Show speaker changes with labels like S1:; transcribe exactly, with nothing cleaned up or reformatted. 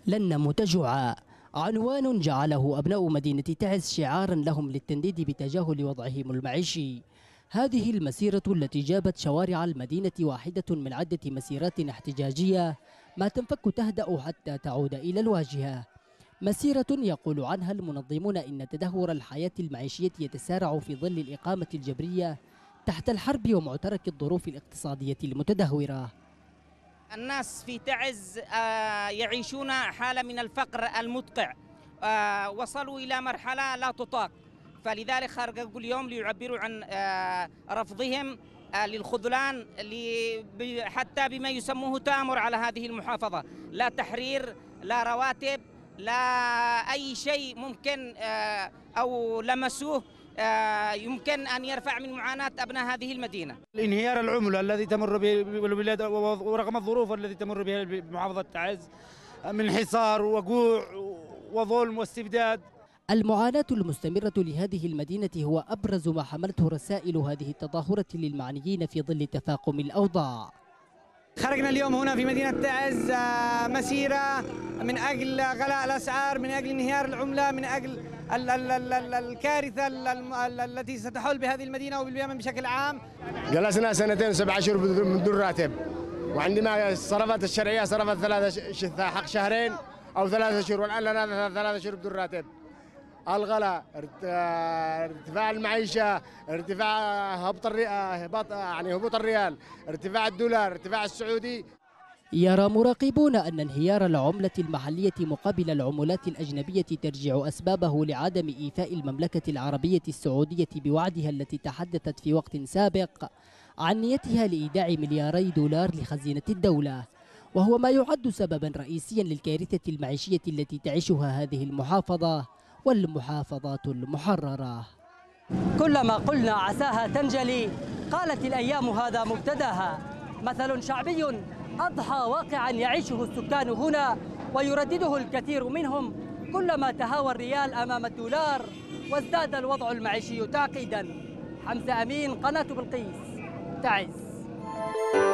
S1: لن نموت جوعا، عنوان جعله أبناء مدينة تعز شعارا لهم للتنديد بتجاهل وضعهم المعيشي. هذه المسيرة التي جابت شوارع المدينة واحدة من عدة مسيرات احتجاجية ما تنفك تهدأ حتى تعود إلى الواجهة. مسيرة يقول عنها المنظمون إن تدهور الحياة المعيشية يتسارع في ظل الإقامة الجبرية تحت الحرب ومعترك الظروف الاقتصادية المتدهورة.
S2: الناس في تعز يعيشون حالة من الفقر المدقع، وصلوا إلى مرحلة لا تطاق، فلذلك خرجوا اليوم ليعبروا عن رفضهم للخذلان حتى بما يسموه تآمر على هذه المحافظة. لا تحرير، لا رواتب، لا أي شيء ممكن أو لمسوه يمكن أن يرفع من معاناة أبناء هذه المدينة.
S3: الانهيار العملة الذي تمر به البلاد ورغم الظروف التي تمر بها محافظة تعز من حصار وجوع وظلم واستبداد.
S1: المعاناة المستمرة لهذه المدينة هو أبرز ما حملته رسائل هذه التظاهرة للمعنيين في ظل تفاقم الأوضاع.
S4: خرجنا اليوم هنا في مدينة تعز مسيرة من أجل غلاء الأسعار، من أجل انهيار العملة، من أجل ال ال ال ال الكارثة التي ستحل بهذه المدينة وباليمن بشكل عام.
S5: جلسنا سنتين وسبع شهور من دون راتب، وعندما صرفت الشرعية صرفت ثلاثة حق شهرين أو ثلاثة شهور، والآن لنا ثلاثة شهور بدون راتب. الغلاء، ارتفاع المعيشة، ارتفاع هبط هبط يعني هبوط الريال، ارتفاع الدولار، ارتفاع السعودي.
S1: يرى مراقبون أن انهيار العملة المحلية مقابل العملات الأجنبية ترجع أسبابه لعدم إيفاء المملكة العربية السعودية بوعدها التي تحدثت في وقت سابق عن نيتها لإيداع ملياري دولار لخزينة الدولة، وهو ما يعد سببا رئيسيا للكارثة المعيشية التي تعيشها هذه المحافظة والمحافظات المحررة.
S6: كلما قلنا عساها تنجلي قالت الأيام هذا مبتداها. مثل شعبي أضحى واقعا يعيشه السكان هنا ويردده الكثير منهم كلما تهاوى الريال أمام الدولار وازداد الوضع المعيشي تعقيدا. حمزة أمين، قناة بلقيس، تعز.